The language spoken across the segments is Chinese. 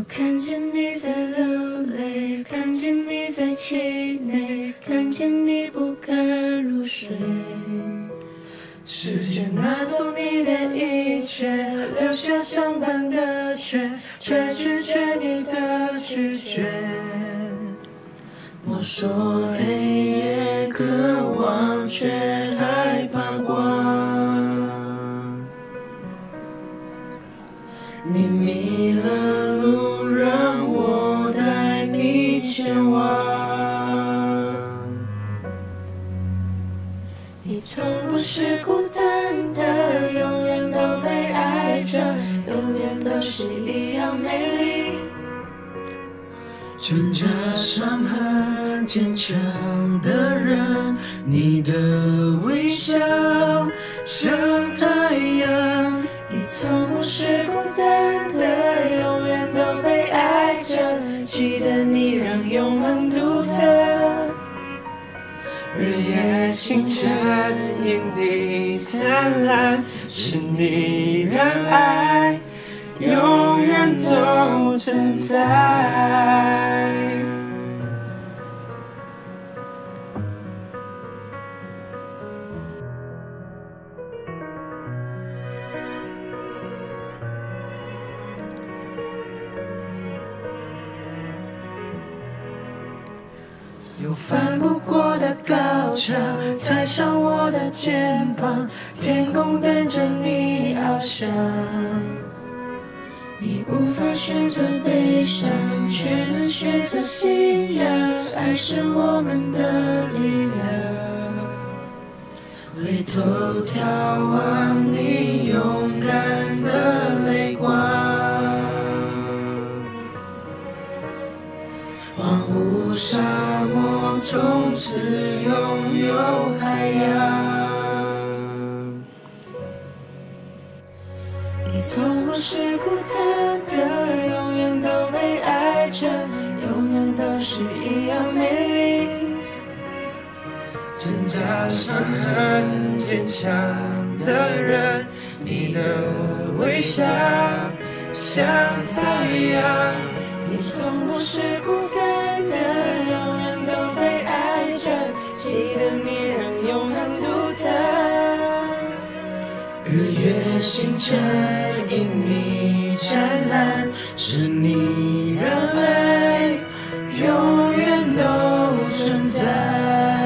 看见你在流泪，看见你在气馁，看见你不敢入睡。时间拿走你的一切，留下相伴的却拒绝你的拒绝。我说黑夜渴望，却害怕光。你迷了路，让我带你前往。你从不是孤单的，永远都被爱着，永远都是一样美丽。挣扎伤痕坚强的人，你的微笑像太阳。你从不是孤单的，永远都被爱着，记得你让永恒独特。日夜星辰因你灿烂，是你让爱永远都存在。有翻不过的高墙，踩上我的肩膀，天空等着你翱翔。你无法选择悲伤，却能选择信仰，爱是我们的力量。回头眺望你勇敢的泪光，荒芜沙漠从此拥有海洋。你从不是孤单的，永远都被爱着，永远都是一样美丽。挣扎伤痕坚强的人，你的微笑像太阳。你从不是孤单的，永远都被爱着，记得你让永恒独特。日月星辰因你灿烂，是你让爱永远都存在。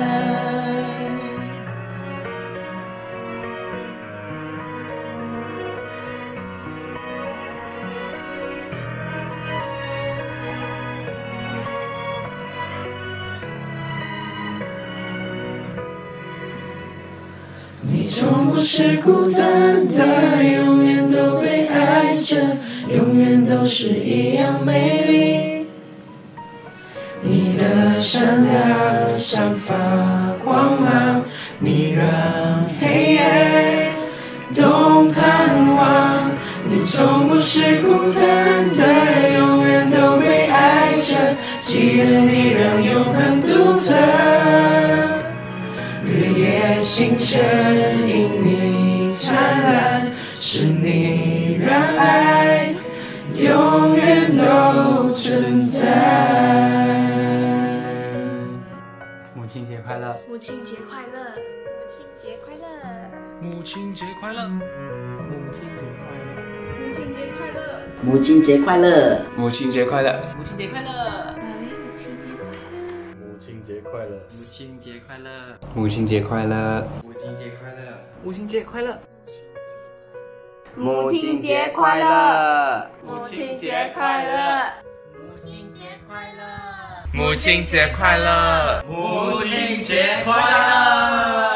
你从不是孤单的，永远都被爱着，永远都是一样美丽。你的善良散发光芒，你让黑夜都盼望。你从不是孤单的，永远都被爱着，记得你让永恒独特。日夜星辰因你灿烂，是你让爱永远都存在。 母亲节快乐！ 母亲节快乐！ 母亲节快乐！ 母亲节快乐！母亲节快乐！ 母亲节快乐！ 母亲节快乐！ 母亲节快乐！ 母亲节快乐！ 母亲节快乐！ 母亲节快乐！ 母亲节快乐！ 母亲节快乐！ 母亲节快乐！ 母亲节快乐！ 母亲节快乐！ 母亲节快乐！ 母亲节快乐！